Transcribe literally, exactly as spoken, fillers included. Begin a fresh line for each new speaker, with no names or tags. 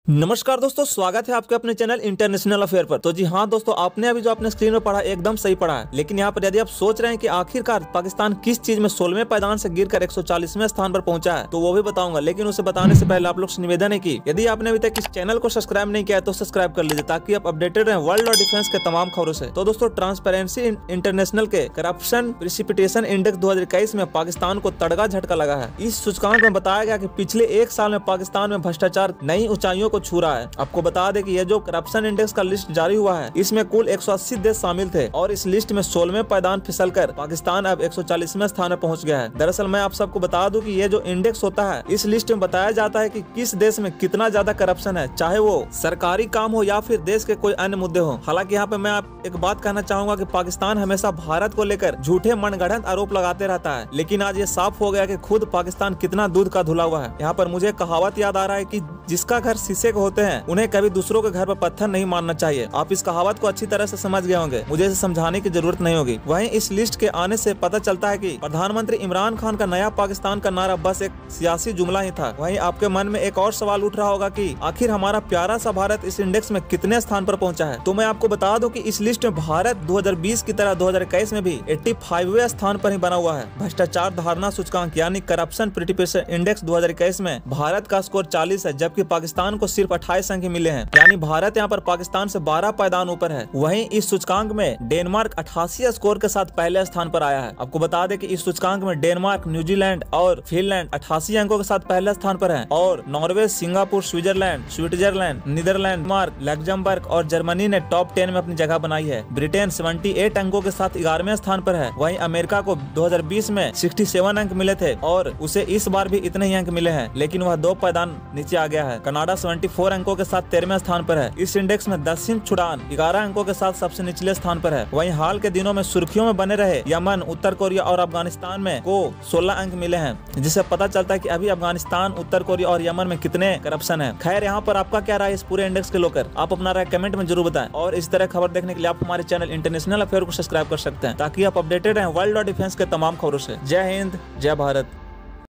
नमस्कार दोस्तों, स्वागत है आपके अपने चैनल इंटरनेशनल अफेयर पर। तो जी हाँ दोस्तों, आपने अभी जो अपने स्क्रीन में पढ़ा एकदम सही पढ़ा है। लेकिन यहाँ पर यदि आप सोच रहे हैं कि आखिरकार पाकिस्तान किस चीज में सोलहवें पायदान से गिरकर एक सौ चालीसवें स्थान पर पहुंचा है, तो वो भी बताऊंगा। लेकिन उसे बताने से पहले आप लोग से निवेदन है कि यदि आपने अभी तक इस चैनल को सब्सक्राइब नहीं किया है तो सब्सक्राइब कर लीजिए, ताकि आप अपडेटेड रहें वर्ल्ड और डिफेंस के तमाम खबरों से। तो दोस्तों, ट्रांसपेरेंसी इंटरनेशनल के करप्शन प्रिसिपिटेशन इंडेक्स दो हजार इक्कीस में पाकिस्तान को तड़का झटका लगा है। इस सूचकांक में बताया गया कि पिछले एक साल में पाकिस्तान में भ्रष्टाचार नई ऊंचाइयों को छू रहा है। आपको बता दें कि ये जो करप्शन इंडेक्स का लिस्ट जारी हुआ है, इसमें कुल एक सौ अस्सी देश शामिल थे और इस लिस्ट में सोलहवें पायदान फिसलकर पाकिस्तान अब एक सौ चालीसवें स्थान पर पहुंच गया है। दरअसल मैं आप सबको बता दूं कि ये जो इंडेक्स होता है, इस लिस्ट में बताया जाता है कि किस देश में कितना ज्यादा करप्शन है, चाहे वो सरकारी काम हो या फिर देश के कोई अन्य मुद्दे हो। हालांकि यहाँ पे मैं आप एक बात कहना चाहूंगा कि पाकिस्तान हमेशा भारत को लेकर झूठे मनगढ़ंत आरोप लगाते रहता है, लेकिन आज ये साफ हो गया कि खुद पाकिस्तान कितना दूध का धुला हुआ है। यहाँ पर मुझे कहावत याद आ रहा है कि जिसका घर शीशे के होते हैं उन्हें कभी दूसरों के घर पर पत्थर नहीं मारना चाहिए। आप इस कहावत को अच्छी तरह से समझ गए होंगे, मुझे इसे समझाने की जरूरत नहीं होगी। वहीं इस लिस्ट के आने से पता चलता है कि प्रधानमंत्री इमरान खान का नया पाकिस्तान का नारा बस एक सियासी जुमला ही था। वहीं आपके मन में एक और सवाल उठ रहा होगा कि आखिर हमारा प्यारा सा भारत इस इंडेक्स में कितने स्थान पर पहुंचा है। तो मैं आपको बता दूं कि इस लिस्ट में भारत दो हजार बीस की तरह दो हजार इक्कीस में भी पचासीवें स्थान पर ही बना हुआ है। भ्रष्टाचार धारणा सूचकांक यानी करप्शन प्रिसिपिटेशन इंडेक्स दो हजार इक्कीस में भारत का स्कोर चालीस है, जबकि पाकिस्तान को सिर्फ अट्ठाईस अंक मिले हैं, यानी भारत यहाँ पर पाकिस्तान से बारह पायदान ऊपर है। वहीं इस सूचकांक में डेनमार्क अठासी स्कोर के साथ पहले स्थान पर आया है। आपको बता दें कि इस सूचकांक में डेनमार्क, न्यूजीलैंड और फिनलैंड अठासी अंकों के साथ पहले स्थान पर है और Norway, Singapore, Switzerland, Switzerland, Netherland, mark, Luxembourg और जर्मनी ने टॉप टेन में अपनी जगह बनाई है। ब्रिटेन अठहत्तर अंकों के साथ ग्यारहवें स्थान पर है। वहीं अमेरिका को दो हजार बीस में सड़सठ अंक मिले थे और उसे इस बार भी इतने ही अंक मिले हैं, लेकिन वह दो पायदान नीचे आ गया है। कनाडा चौहत्तर अंकों के साथ तेरहवें स्थान पर है। इस इंडेक्स में दक्षिण सूडान ग्यारह अंकों के साथ सबसे निचले स्थान पर है। वहीं हाल के दिनों में सुर्खियों में बने रहे यमन, उत्तर कोरिया और अफगानिस्तान में को सोलह अंक मिले हैं, जिससे पता चलता है कि अभी अफगानिस्तान, उत्तर कोरिया और यमन में कितने करप्शन है। खैर, यहाँ पर आपका क्या राय इस पूरे इंडेक्स के लेकर, आप अपना राय कमेंट में जरूर बताएं। और इस तरह खबर देखने के लिए आप हमारे चैनल इंटरनेशनल अफेयर को सब्सक्राइब कर सकते हैं, ताकि आप अपडेटेड रहें वर्ल्ड और डिफेंस के तमाम खबरों से। जय हिंद, जय भारत।